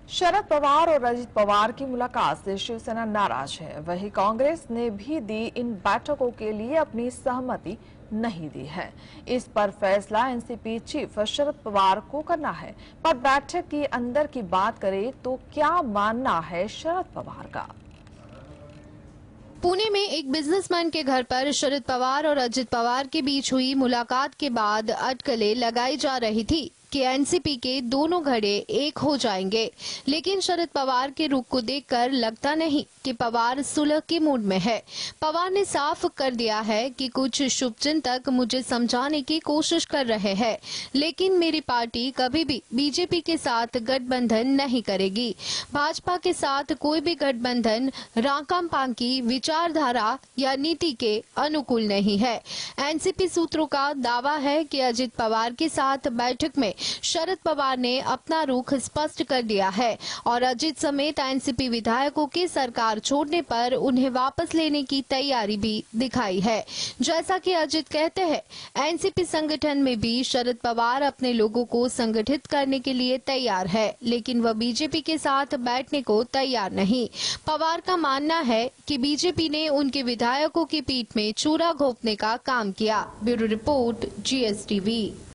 शरद पवार और अजित पवार की मुलाकात से शिवसेना नाराज है। वहीं कांग्रेस ने भी दी इन बैठकों के लिए अपनी सहमति नहीं दी है। इस पर फैसला एनसीपी चीफ शरद पवार को करना है। पर बैठक की अंदर की बात करें तो क्या मानना है शरद पवार का। पुणे में एक बिजनेसमैन के घर पर शरद पवार और अजित पवार के बीच हुई मुलाकात के बाद अटकलें लगाई जा रही थी कि एनसीपी के दोनों घड़े एक हो जाएंगे, लेकिन शरद पवार के रुख को देखकर लगता नहीं कि पवार सुलह के मूड में है। पवार ने साफ कर दिया है कि कुछ शुभचिंतक मुझे समझाने की कोशिश कर रहे हैं, लेकिन मेरी पार्टी कभी भी बीजेपी के साथ गठबंधन नहीं करेगी। भाजपा के साथ कोई भी गठबंधन राकांपा की विचारधारा या नीति के अनुकूल नहीं है। एनसीपी सूत्रों का दावा है कि अजित पवार के साथ बैठक में शरद पवार ने अपना रुख स्पष्ट कर दिया है और अजित समेत एनसीपी विधायकों के सरकार छोड़ने पर उन्हें वापस लेने की तैयारी भी दिखाई है। जैसा कि अजित कहते हैं, एनसीपी संगठन में भी शरद पवार अपने लोगों को संगठित करने के लिए तैयार है, लेकिन वह बीजेपी के साथ बैठने को तैयार नहीं। पवार का मानना है कि बीजेपी ने उनके विधायकों की पीठ में चूरा घोंपने का काम किया। Bureau report, GSTV।